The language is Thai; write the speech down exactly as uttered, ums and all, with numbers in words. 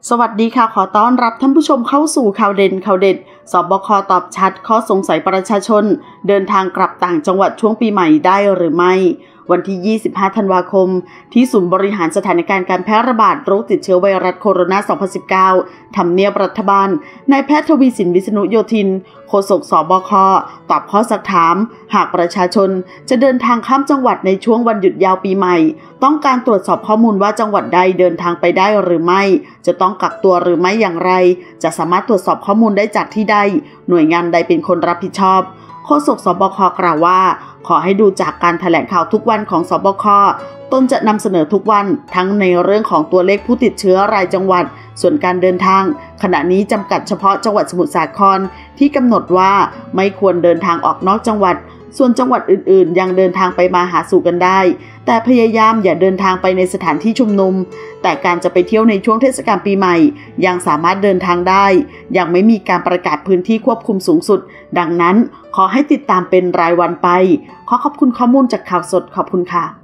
สวัสดีค่ะขอต้อนรับท่านผู้ชมเข้าสู่ข่าวเด่นข่าวเด็ดสบคตอบชัดข้อสงสัยประชาชนเดินทางกลับต่างจังหวัดช่วงปีใหม่ได้หรือไม่วันที่ยี่สิบห้าธันวาคมที่ศูนย์บริหารสถานการณ์การแพร่ระบาดโรคติดเชื้อไวรัสโคโรนา สองพันสิบเก้า ทำเนียบรัฐบาลนายแพทย์ทวีสินวิษณุโยธินโฆษกสบคตอบข้อซักถามหากประชาชนจะเดินทางข้ามจังหวัดในช่วงวันหยุดยาวปีใหม่ต้องการตรวจสอบข้อมูลว่าจังหวัดใดเดินทางไปได้หรือไม่จะต้องกักตัวหรือไม่อย่างไรจะสามารถตรวจสอบข้อมูลได้จากที่ใดหน่วยงานใดเป็นคนรับผิดชอบโฆษกสบคกล่าวว่าขอให้ดูจากการแถลงข่าวทุกวันของสบคตนจะนำเสนอทุกวันทั้งในเรื่องของตัวเลขผู้ติดเชื้อรายจังหวัดส่วนการเดินทางขณะนี้จำกัดเฉพาะจังหวัดสมุทรสาครที่กำหนดว่าไม่ควรเดินทางออกนอกจังหวัดส่วนจังหวัดอื่นๆยังเดินทางไปมาหาสู่กันได้แต่พยายามอย่าเดินทางไปในสถานที่ชุมนุมแต่การจะไปเที่ยวในช่วงเทศกาลปีใหม่ยังสามารถเดินทางได้ยังไม่มีการประกาศพื้นที่ควบคุมสูงสุดดังนั้นขอให้ติดตามเป็นรายวันไปขอขอบคุณข้อมูลจากข่าวสดขอบคุณค่ะ